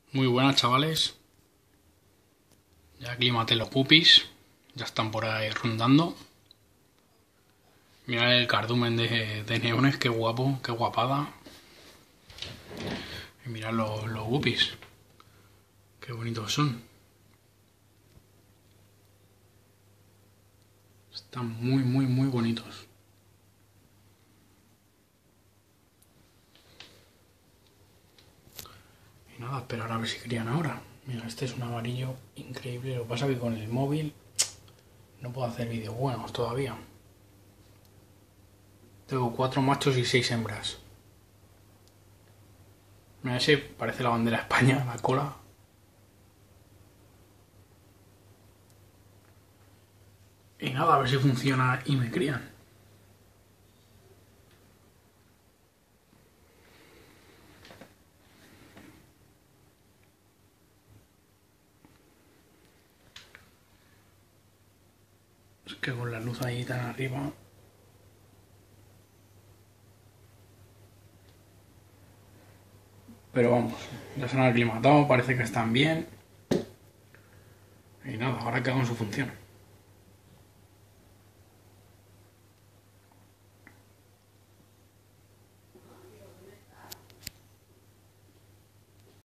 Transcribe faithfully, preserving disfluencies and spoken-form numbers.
Muy buenas, chavales. Ya aclimaté los pupis. Ya están por ahí rondando. Mirad el cardumen de, de neones, qué guapo, qué guapada. Y mirad los, los guppies. Qué bonitos son. Están muy, muy, muy bonitos. Y nada, esperar a ver si crían ahora. Mira, este es un amarillo increíble. Lo que pasa es que con el móvil no puedo hacer vídeos buenos todavía. Tengo cuatro machos y seis hembras. Mira, ese parece la bandera de España, la cola. Y nada, a ver si funciona y me crían. Es que con la luz ahí tan arriba... Pero vamos, ya se han aclimatado, parece que están bien. Y nada, ahora que hagan su función.